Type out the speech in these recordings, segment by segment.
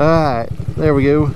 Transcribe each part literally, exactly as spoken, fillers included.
Alright, there we go.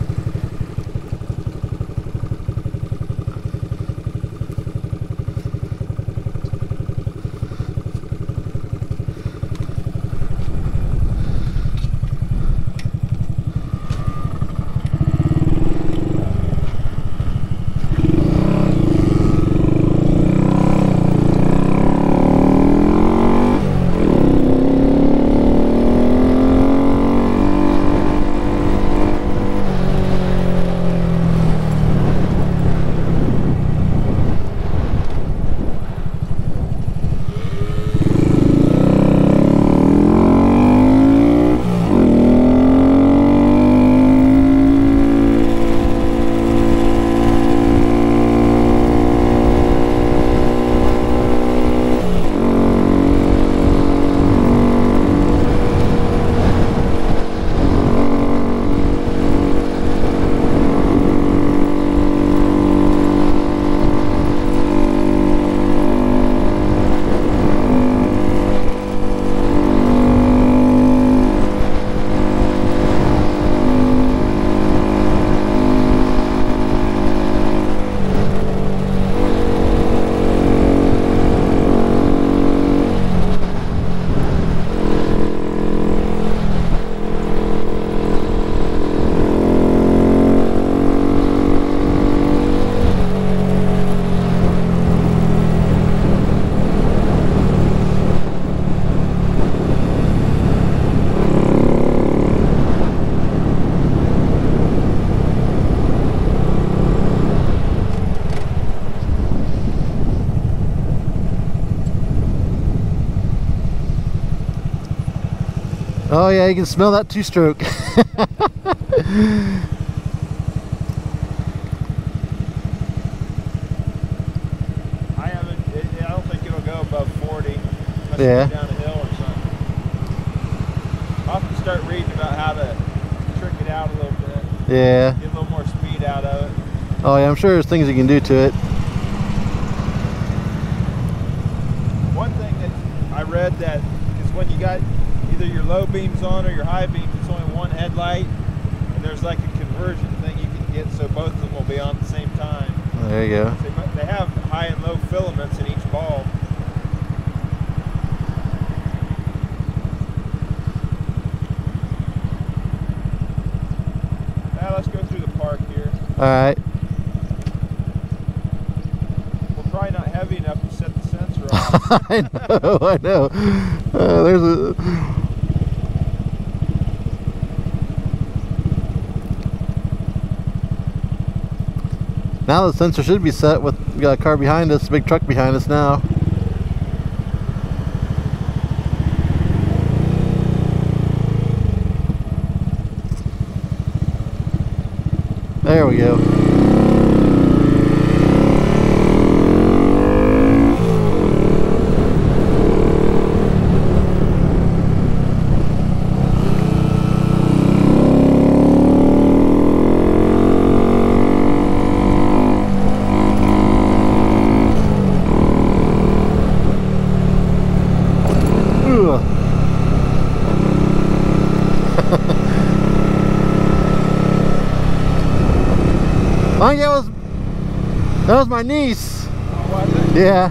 Oh yeah, you can smell that two-stroke. I haven't, it, I don't think it'll go above forty unless Yeah. you go down a hill or something. I'll have to start reading about how to trick it out a little bit. Yeah. Get a little more speed out of it. Oh yeah, I'm sure there's things you can do to it. One thing that I read that is when you got either your low beams on or your high beams, it's only one headlight, and there's like a conversion thing you can get so both of them will be on at the same time. There you go. They, they have high and low filaments in each bulb. Now let's go through the park here. Alright. We're probably not heavy enough to set the sensor off. I know, I know. Uh, there's a... Now the sensor should be set with, we got a car behind us, a big truck behind us now. There we go. I think that was, that was my niece. Oh, was it? Yeah.